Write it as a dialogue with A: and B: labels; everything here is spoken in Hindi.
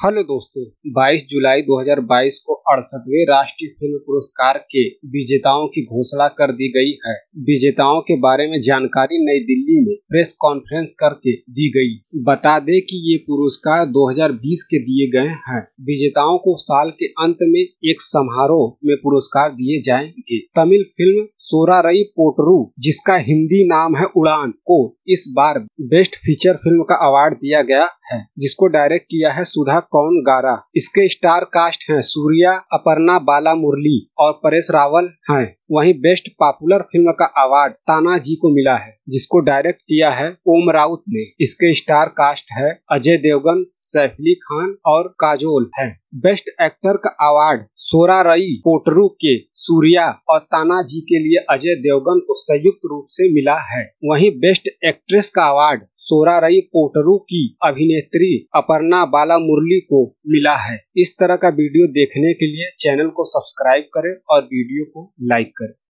A: हेलो दोस्तों, 22 जुलाई 2022 को 68वें राष्ट्रीय फिल्म पुरस्कार के विजेताओं की घोषणा कर दी गई है। विजेताओं के बारे में जानकारी नई दिल्ली में प्रेस कॉन्फ्रेंस करके दी गई। बता दें कि ये पुरस्कार 2020 के दिए गए हैं। विजेताओं को साल के अंत में एक समारोह में पुरस्कार दिए जाएंगे। तमिल फिल्म सोरारई पोटरू, जिसका हिंदी नाम है उड़ान, को इस बार बेस्ट फीचर फिल्म का अवार्ड दिया गया है, जिसको डायरेक्ट किया है सुधा कौनगारा। इसके स्टार कास्ट हैं सूर्या, अपर्णा बालामुरली और परेश रावल हैं। वहीं बेस्ट पॉपुलर फिल्म का अवार्ड तानाजी को मिला है, जिसको डायरेक्ट किया है ओम राउत ने। इसके स्टार कास्ट है अजय देवगन, सैफ अली खान और काजोल है। बेस्ट एक्टर का अवार्ड सोरारई पोटरू के सूर्या और तानाजी के लिए अजय देवगन को संयुक्त रूप से मिला है। वहीं बेस्ट एक्ट्रेस का अवार्ड सोरारई पोटरू की अभिनेत्री अपर्णा बालामुरली को मिला है। इस तरह का वीडियो देखने के लिए चैनल को सब्सक्राइब करें और वीडियो को लाइक करें।